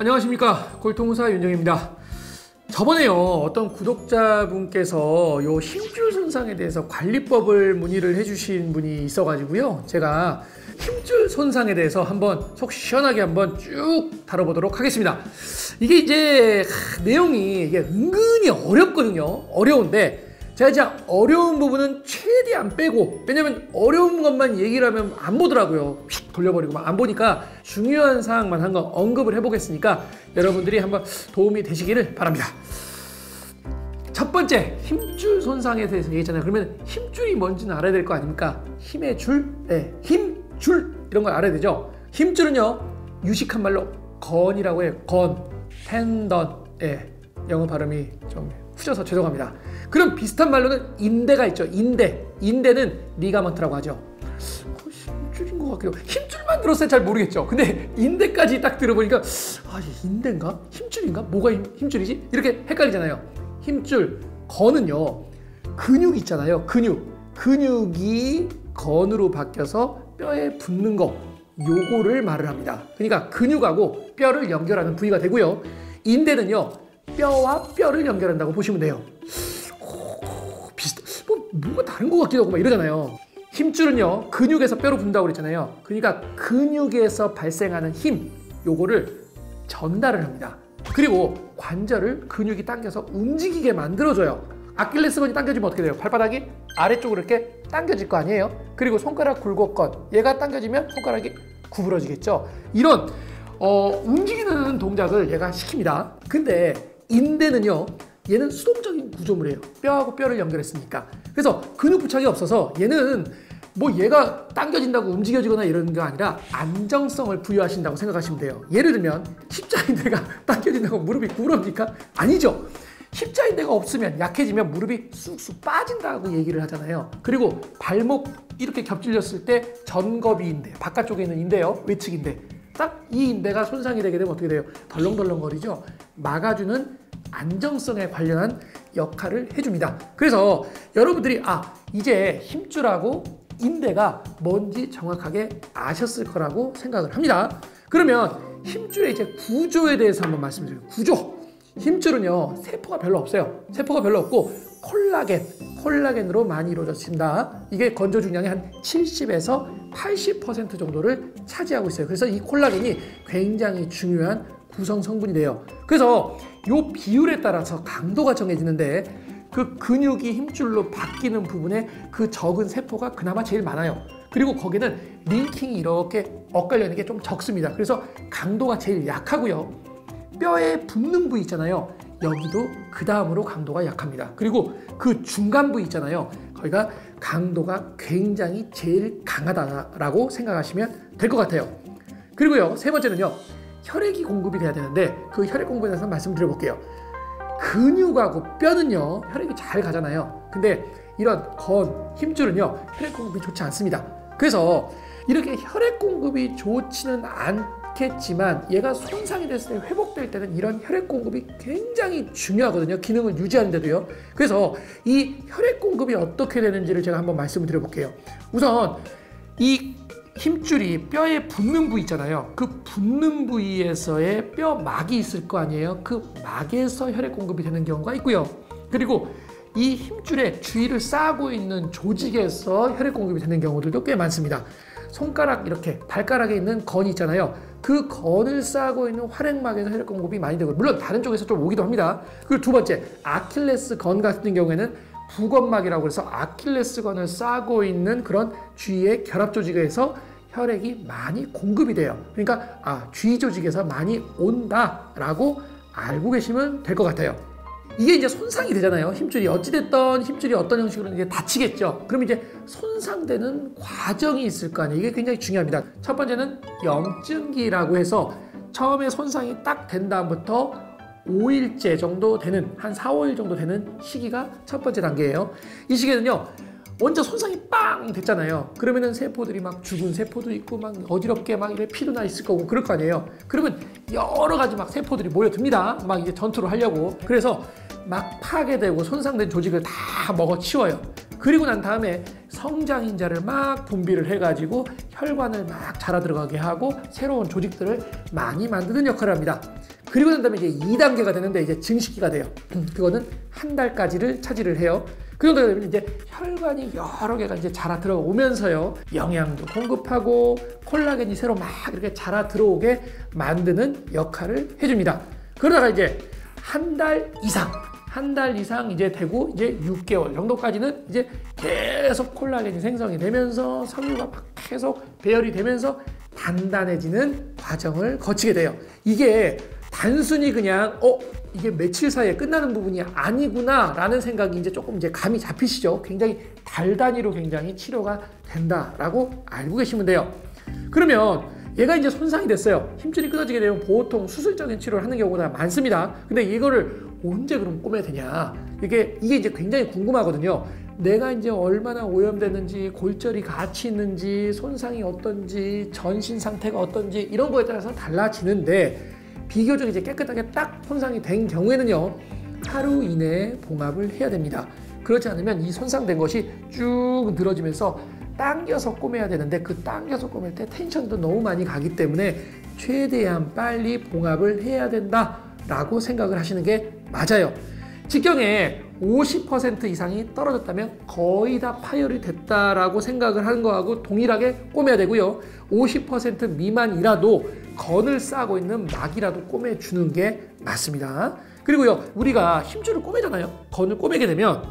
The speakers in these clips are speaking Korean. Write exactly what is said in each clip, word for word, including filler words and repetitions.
안녕하십니까, 골통의사 윤정입니다. 저번에요 어떤 구독자분께서 요 힘줄 손상에 대해서 관리법을 문의를 해주신 분이 있어가지고요 제가 힘줄 손상에 대해서 한번 속 시원하게 한번 쭉 다뤄보도록 하겠습니다. 이게 이제 하, 내용이 이게 은근히 어렵거든요. 어려운데 제가 진짜 어려운 부분은 최대한 빼고, 왜냐면 어려운 것만 얘기를 하면 안 보더라고요. 휙 돌려버리고 막 안 보니까 중요한 사항만 한번 언급을 해보겠으니까 여러분들이 한번 도움이 되시기를 바랍니다. 첫 번째, 힘줄 손상에 대해서 얘기했잖아요. 그러면 힘줄이 뭔지는 알아야 될 거 아닙니까? 힘의 줄, 네, 힘줄 이런 걸 알아야 되죠. 힘줄은요 유식한 말로 건이라고 해요. 건, 텐던, 예, 영어 발음이 좀 후져서 죄송합니다. 그럼 비슷한 말로는 인대가 있죠. 인대. 인대는 리가먼트라고 하죠. 힘줄인 것 같기도. 힘줄만 들었을 때 잘 모르겠죠. 근데 인대까지 딱 들어보니까 아, 인대인가? 힘줄인가? 뭐가 힘, 힘줄이지? 이렇게 헷갈리잖아요. 힘줄. 건은요 근육 있잖아요. 근육. 근육이 건으로 바뀌어서 뼈에 붙는 거, 요거를 말을 합니다. 그러니까 근육하고 뼈를 연결하는 부위가 되고요. 인대는요 뼈와 뼈를 연결한다고 보시면 돼요. 오, 비슷, 뭐, 뭐가 다른 것 같기도 하고 막 이러잖아요. 힘줄은요 근육에서 뼈로 분다고 그랬잖아요. 그러니까 근육에서 발생하는 힘, 요거를 전달을 합니다. 그리고 관절을 근육이 당겨서 움직이게 만들어줘요. 아킬레스건이 당겨지면 어떻게 돼요? 발바닥이 아래쪽으로 이렇게 당겨질 거 아니에요? 그리고 손가락 굴곡건, 얘가 당겨지면 손가락이 구부러지겠죠. 이런 어, 움직이는 동작을 얘가 시킵니다. 근데 인대는요 얘는 수동적인 구조물이에요. 뼈하고 뼈를 연결했으니까. 그래서 근육 부착이 없어서 얘는 뭐 얘가 당겨진다고 움직여지거나 이런 게 아니라 안정성을 부여하신다고 생각하시면 돼요. 예를 들면 십자인대가 당겨진다고 무릎이 구부러집니까? 아니죠. 십자인대가 없으면, 약해지면 무릎이 쑥쑥 빠진다고 얘기를 하잖아요. 그리고 발목 이렇게 겹질렸을 때 전거비인대, 바깥쪽에 있는 인대요, 외측인대, 딱 이 인대가 손상이 되게 되면 어떻게 돼요? 덜렁덜렁거리죠. 막아주는 안정성에 관련한 역할을 해줍니다. 그래서 여러분들이 아 이제 힘줄하고 인대가 뭔지 정확하게 아셨을 거라고 생각을 합니다. 그러면 힘줄의 이제 구조에 대해서 한번 말씀드려요. 구조. 힘줄은요 세포가 별로 없어요. 세포가 별로 없고 콜라겐, 콜라겐으로 많이 이루어진다. 이게 건조 중량의 한 칠십에서 팔십 퍼센트 정도를 차지하고 있어요. 그래서 이 콜라겐이 굉장히 중요한 구성 성분이 돼요. 그래서 이 비율에 따라서 강도가 정해지는데 그 근육이 힘줄로 바뀌는 부분에 그 적은 세포가 그나마 제일 많아요. 그리고 거기는 링킹이 이렇게 엇갈려 있는 게 좀 적습니다. 그래서 강도가 제일 약하고요. 뼈에 붙는 부위 있잖아요. 여기도 그 다음으로 강도가 약합니다. 그리고 그 중간 부위 있잖아요. 거기가 강도가 굉장히 제일 강하다라고 생각하시면 될 것 같아요. 그리고요 세 번째는요 혈액이 공급이 돼야 되는데 그 혈액 공급에 대해서 말씀드려볼게요. 근육하고 뼈는요 혈액이 잘 가잖아요. 근데 이런 건, 힘줄은요 혈액 공급이 좋지 않습니다. 그래서 이렇게 혈액 공급이 좋지는 않겠지만 얘가 손상이 됐을 때, 회복될 때는 이런 혈액 공급이 굉장히 중요하거든요. 기능을 유지하는 데도요. 그래서 이 혈액 공급이 어떻게 되는지를 제가 한번 말씀을 드려볼게요. 우선 이 힘줄이 뼈에 붙는 부위 있잖아요. 그 붙는 부위에서의 뼈막이 있을 거 아니에요. 그 막에서 혈액 공급이 되는 경우가 있고요. 그리고 이 힘줄의 주위를 싸고 있는 조직에서 혈액 공급이 되는 경우들도 꽤 많습니다. 손가락 이렇게 발가락에 있는 건이 있잖아요. 그 건을 싸고 있는 활액막에서 혈액 공급이 많이 되고, 물론 다른 쪽에서 좀 오기도 합니다. 그리고 두 번째, 아킬레스 건 같은 경우에는 부건막이라고 해서 아킬레스건을 싸고 있는 그런 주위의 결합 조직에서 혈액이 많이 공급이 돼요. 그러니까 아 주위 조직에서 많이 온다라고 알고 계시면 될 것 같아요. 이게 이제 손상이 되잖아요. 힘줄이 어찌됐든 힘줄이 어떤 형식으로 이제 다치겠죠. 그럼 이제 손상되는 과정이 있을 거 아니에요. 이게 굉장히 중요합니다. 첫 번째는 염증기라고 해서 처음에 손상이 딱 된 다음부터 오 일째 정도 되는, 한 사, 오 일 정도 되는 시기가 첫 번째 단계예요. 이 시기에는요 먼저 손상이 빵 됐잖아요. 그러면은 세포들이 막 죽은 세포도 있고 막 어지럽게 막 이렇게 피도 나 있을 거고 그럴 거 아니에요. 그러면 여러 가지 막 세포들이 모여듭니다. 막 이제 전투를 하려고. 그래서 막 파괴되고 손상된 조직을 다 먹어치워요. 그리고 난 다음에 성장인자를 막 분비를 해가지고 혈관을 막 자라 들어가게 하고 새로운 조직들을 많이 만드는 역할을 합니다. 그리고 난 다음에 이제 이 단계가 되는데 이제 증식기가 돼요. 그거는 한 달까지를 차지를 해요. 그 정도 되면 이제 혈관이 여러 개가 이제 자라 들어오면서요, 영양도 공급하고 콜라겐이 새로 막 이렇게 자라 들어오게 만드는 역할을 해줍니다. 그러다가 이제 한 달 이상, 한 달 이상 이제 되고 이제 육 개월 정도까지는 이제 계속 콜라겐이 생성이 되면서 섬유가 막 계속 배열이 되면서 단단해지는 과정을 거치게 돼요. 이게 단순히 그냥 어 이게 며칠 사이에 끝나는 부분이 아니구나 라는 생각이 이제 조금 이제 감이 잡히시죠? 굉장히 달 단위로 굉장히 치료가 된다라고 알고 계시면 돼요. 그러면 얘가 이제 손상이 됐어요. 힘줄이 끊어지게 되면 보통 수술적인 치료를 하는 경우가 많습니다. 근데 이거를 언제 그럼 꼬매야 되냐? 이게 이게 이제 굉장히 궁금하거든요. 내가 이제 얼마나 오염됐는지, 골절이 같이 있는지, 손상이 어떤지, 전신 상태가 어떤지 이런 거에 따라서 달라지는데, 비교적 이제 깨끗하게 딱 손상이 된 경우에는요, 하루 이내에 봉합을 해야 됩니다. 그렇지 않으면 이 손상된 것이 쭉 늘어지면서 당겨서 꼬매야 되는데, 그 당겨서 꼬맬 때 텐션도 너무 많이 가기 때문에 최대한 빨리 봉합을 해야 된다라고 생각을 하시는 게 맞아요. 직경에 오십 퍼센트 이상이 떨어졌다면 거의 다 파열이 됐다라고 생각을 하는 거하고 동일하게 꼬매야 되고요. 오십 퍼센트 미만이라도 건을 싸고 있는 막이라도 꼬매주는 게 맞습니다. 그리고요, 우리가 힘줄을 꼬매잖아요. 건을 꼬매게 되면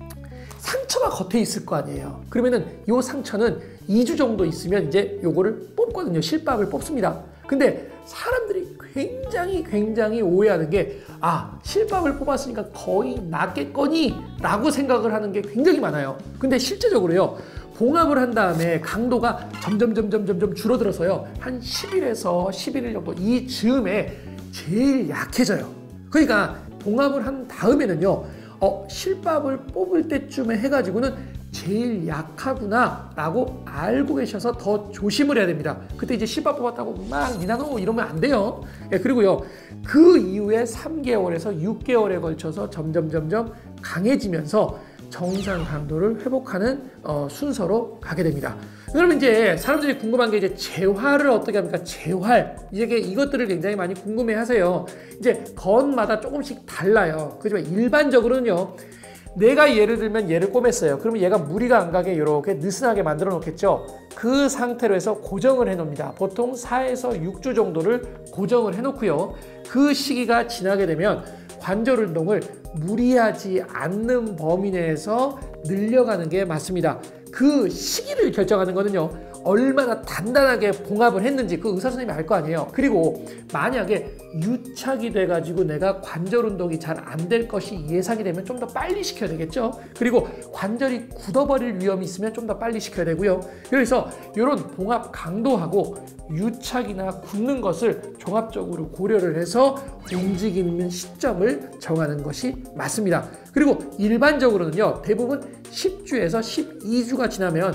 상처가 겉에 있을 거 아니에요. 그러면은 이 상처는 이 주 정도 있으면 이제 요거를 뽑거든요. 실밥을 뽑습니다. 근데 사람들이 굉장히 굉장히 오해하는 게, 아, 실밥을 뽑았으니까 거의 낫겠거니 라고 생각을 하는 게 굉장히 많아요. 근데 실제적으로요, 봉합을 한 다음에 강도가 점점 점점 점점 줄어들어서요, 한 십 일에서 십일 일 정도 이 즈음에 제일 약해져요. 그러니까 봉합을 한 다음에는요, 어, 실밥을 뽑을 때쯤에 해가지고는 제일 약하구나 라고 알고 계셔서 더 조심을 해야 됩니다. 그때 이제 실밥 뽑았다고 막 니나노 이러면 안 돼요. 예, 그리고요, 그 이후에 삼 개월에서 육 개월에 걸쳐서 점점 점점 강해지면서 정상 강도를 회복하는 어, 순서로 가게 됩니다. 그러면 이제 사람들이 궁금한 게 이제 재활을 어떻게 합니까? 재활. 이게 이것들을 굉장히 많이 궁금해 하세요. 이제 건마다 조금씩 달라요. 그렇지만 일반적으로는요, 내가 예를 들면 얘를 꼬맸어요. 그러면 얘가 무리가 안 가게 이렇게 느슨하게 만들어 놓겠죠. 그 상태로 해서 고정을 해 놓습니다. 보통 사에서 육 주 정도를 고정을 해 놓고요. 그 시기가 지나게 되면 관절 운동을 무리하지 않는 범위 내에서 늘려가는 게 맞습니다. 그 시기를 결정하는 거는요, 얼마나 단단하게 봉합을 했는지 그 의사 선생님이 알 거 아니에요. 그리고 만약에 유착이 돼가지고 내가 관절 운동이 잘 안 될 것이 예상이 되면 좀 더 빨리 시켜야 되겠죠. 그리고 관절이 굳어버릴 위험이 있으면 좀 더 빨리 시켜야 되고요. 그래서 이런 봉합 강도하고 유착이나 굳는 것을 종합적으로 고려를 해서 움직이는 시점을 정하는 것이 맞습니다. 그리고 일반적으로는요, 대부분 십 주에서 십이 주가 지나면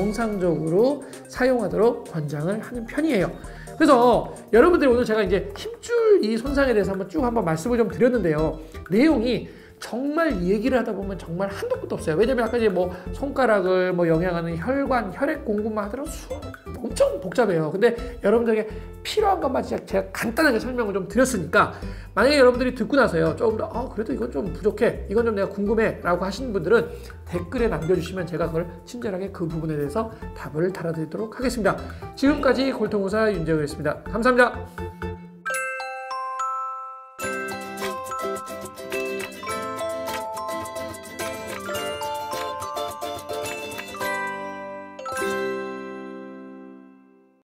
정상적으로 사용하도록 권장을 하는 편이에요. 그래서 여러분들이 오늘 제가 이제 힘줄 이 손상에 대해서 한번 쭉 한번 말씀을 좀 드렸는데요. 내용이 정말 이 얘기를 하다 보면 정말 한도 끝도 없어요. 왜냐면 아까 이제 뭐 손가락을 뭐 영향하는 혈관, 혈액 공급만 하더라도 수, 엄청 복잡해요. 근데 여러분들에게 필요한 것만 제가 간단하게 설명을 좀 드렸으니까, 만약에 여러분들이 듣고 나서요, 조금 더 어, 그래도 이건 좀 부족해, 이건 좀 내가 궁금해 라고 하시는 분들은 댓글에 남겨주시면 제가 그걸 친절하게 그 부분에 대해서 답을 달아드리도록 하겠습니다. 지금까지 골통의사 윤재호였습니다. 감사합니다.